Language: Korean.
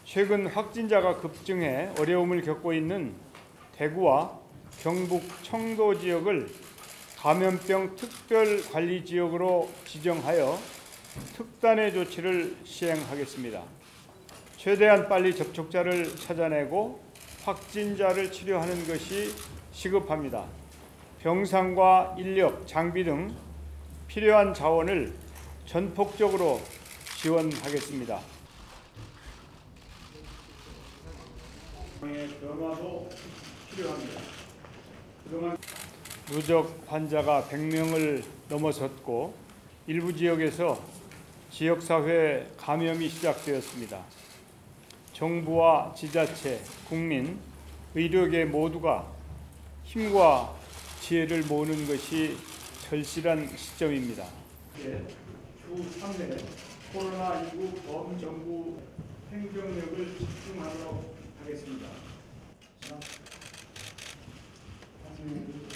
최근 확진자가 급증해 어려움을 겪고 있는 대구와 경북 청도 지역을 감염병 특별관리지역으로 지정하여 특단의 조치를 시행하겠습니다. 최대한 빨리 접촉자를 찾아내고 확진자를 치료하는 것이 시급합니다. 병상과 인력, 장비 등 필요한 자원을 전폭적으로 지원하겠습니다. 변화도 필요합니다. 그동안 누적 환자가 100명을 넘어섰고 일부 지역에서 지역사회 감염이 시작되었습니다. 정부와 지자체, 국민, 의료계 모두가 힘과 지혜를 모으는 것이 절실한 시점입니다. 주 3회 코로나19 범정부 행정력을 집중하도록 하겠습니다.